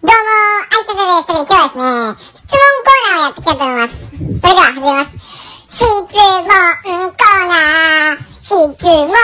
どうもー、あいさつです。それで今日はですね、質問コーナーをやっていきたいと思います。それでは始めます。質問コーナー、質問コーナー、